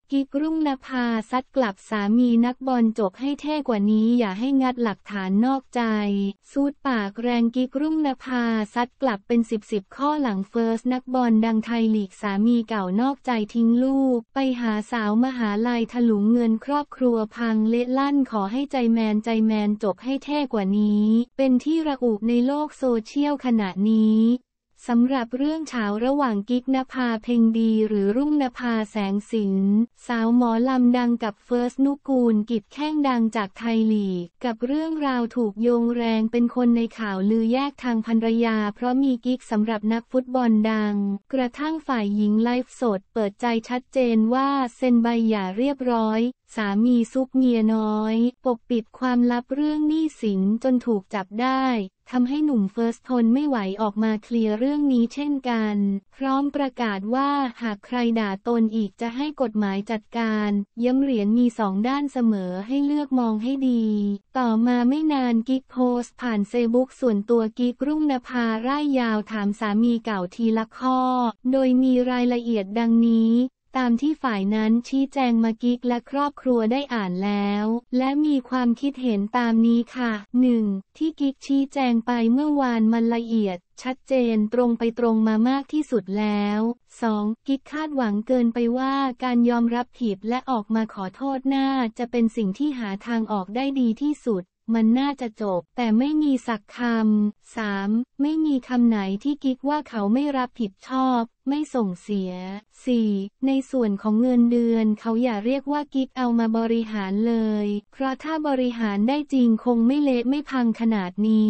กิ๊กรุ่งนภาซัดกลับสามีนักบอลจบให้เท่กว่านี้อย่าให้งัดหลักฐานนอกใจสูดปากแรงกิ๊กรุ่งนภาซัดกลับเป็นสิบข้อหลังเฟิร์สนักบอลดังไทยลีกสามีเก่านอกใจทิ้งลูกไปหาสาวมหาลัยถลุงเงินครอบครัวพังเละลั่นขอให้ใจแมนจบให้เท่กว่านี้เป็นที่ระอุในโลกโซเชียลขณะนี้สำหรับเรื่องเฉาระหว่างกิ๊กนภาเพ็งดีหรือรุ่งนภาแสงสินสาวหมอลำดังกับเฟิร์สนุกูลกิจแข้งดังจากไทยลีกกับเรื่องราวถูกโยงแรงเป็นคนในข่าวลือแยกทางภรรยาเพราะมีกิ๊กสำหรับนักฟุตบอลดังกระทั่งฝ่ายหญิงไลฟ์สดเปิดใจชัดเจนว่าเซ็นใบหย่าเรียบร้อยสามีซุกเมียน้อยปกปิดความลับเรื่องหนี้สินจนถูกจับได้ทำให้หนุ่มเฟิร์สทนไม่ไหวออกมาเคลียร์เรื่องนี้เช่นกันพร้อมประกาศว่าหากใครด่าตนอีกจะให้กฎหมายจัดการย้ำเหรียญมีสองด้านเสมอให้เลือกมองให้ดีต่อมาไม่นานกิ๊กโพสต์ผ่านเฟซบุ๊กส่วนตัวกิ๊กรุ่งนภาร่ายยาวถามสามีเก่าทีละข้อโดยมีรายละเอียดดังนี้ตามที่ฝ่ายนั้นชี้แจงมากิ๊กและครอบครัวได้อ่านแล้วและมีความคิดเห็นตามนี้ค่ะ 1. ที่กิ๊กชี้แจงไปเมื่อวานมันละเอียดชัดเจนตรงไปตรงมามากที่สุดแล้ว 2. กิ๊กคาดหวังเกินไปว่าการยอมรับผิดและออกมาขอโทษน่าจะเป็นสิ่งที่หาทางออกได้ดีที่สุดมันน่าจะจบแต่ไม่มีสักคำ 3. ไม่มีคำไหนที่กิ๊กว่าเขาไม่รับผิดชอบไม่ส่งเสีย 4. ในส่วนของเงินเดือนเขาอย่าเรียกว่ากิ๊กเอามาบริหารเลยเพราะถ้าบริหารได้จริงคงไม่เละไม่พังขนาดนี้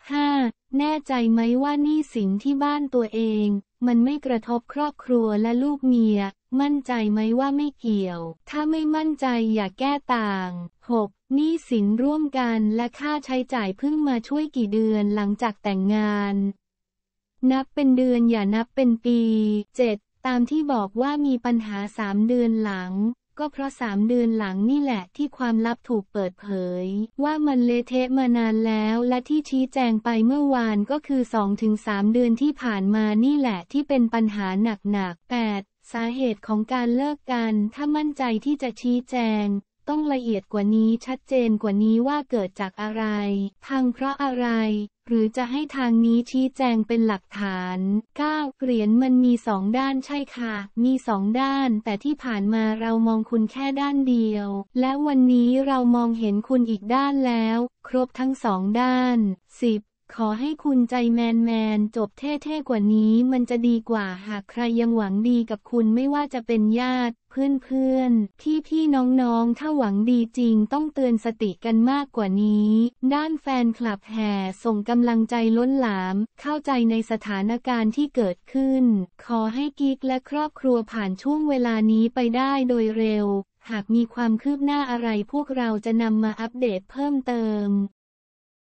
5. แน่ใจไหมว่าหนี้สินที่บ้านตัวเองมันไม่กระทบครอบครัวและลูกเมียมั่นใจไหมว่าไม่เกี่ยวถ้าไม่มั่นใจอย่าแก้ต่าง 6. หนี้สินร่วมกันและค่าใช้จ่ายเพิ่งมาช่วยกี่เดือนหลังจากแต่งงานนับเป็นเดือนอย่านับเป็นปี 7. ตามที่บอกว่ามีปัญหา3 เดือนหลังก็เพราะ3 เดือนหลังนี่แหละที่ความลับถูกเปิดเผยว่ามันเละเทะมานานแล้วและที่ชี้แจงไปเมื่อวานก็คือ 2-3 เดือนที่ผ่านมานี่แหละที่เป็นปัญหาหนักๆ 8. สาเหตุของการเลิกกันถ้ามั่นใจที่จะชี้แจงต้องละเอียดกว่านี้ชัดเจนกว่านี้ว่าเกิดจากอะไรพังเพราะอะไรหรือจะให้ทางนี้ชี้แจงเป็นหลักฐาน 9. เหรียญมันมี2 ด้านใช่ค่ะมี2 ด้านแต่ที่ผ่านมาเรามองคุณแค่ด้านเดียวและวันนี้เรามองเห็นคุณอีกด้านแล้วครบทั้ง2 ด้าน 10. ขอให้คุณใจแมนจบเท่ๆกว่านี้มันจะดีกว่าหากใครยังหวังดีกับคุณไม่ว่าจะเป็นญาติเพื่อนพี่น้องถ้าหวังดีจริงต้องเตือนสติกันมากกว่านี้ด้านแฟนคลับแห่ส่งกำลังใจล้นหลามเข้าใจในสถานการณ์ที่เกิดขึ้นขอให้กิ๊กและครอบครัวผ่านช่วงเวลานี้ไปได้โดยเร็วหากมีความคืบหน้าอะไรพวกเราจะนำมาอัปเดตเพิ่มเติม